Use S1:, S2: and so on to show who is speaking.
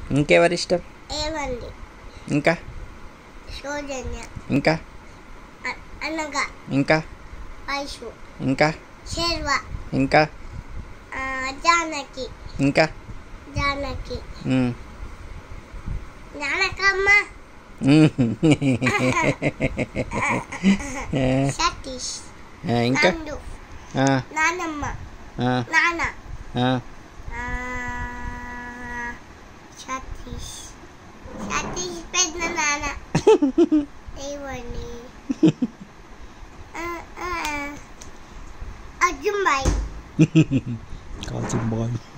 S1: ఇంకెవరు ఇష్టం?
S2: ఏమండి
S1: ఇంకా
S2: సౌజన్య,
S1: ఇంకా
S2: అనగ,
S1: ఇంకా
S2: ఐషు,
S1: ఇంకా
S2: శర్వ,
S1: ఇంకా
S2: జానకి,
S1: ఇంకా
S2: జానకి,
S1: ఉమ్.
S2: జానకమ్మ, సతీష్,
S1: ఇంకా
S2: నందు,
S1: ఆ,
S2: నానమ్మ,
S1: ఆ,
S2: నాన్న,
S1: ఆ.
S2: సతీష్, సతీష్ పెద్ద నాన్న, ఏవండి అర్జున్ బాయ్
S1: కాల్చిన బాయ్.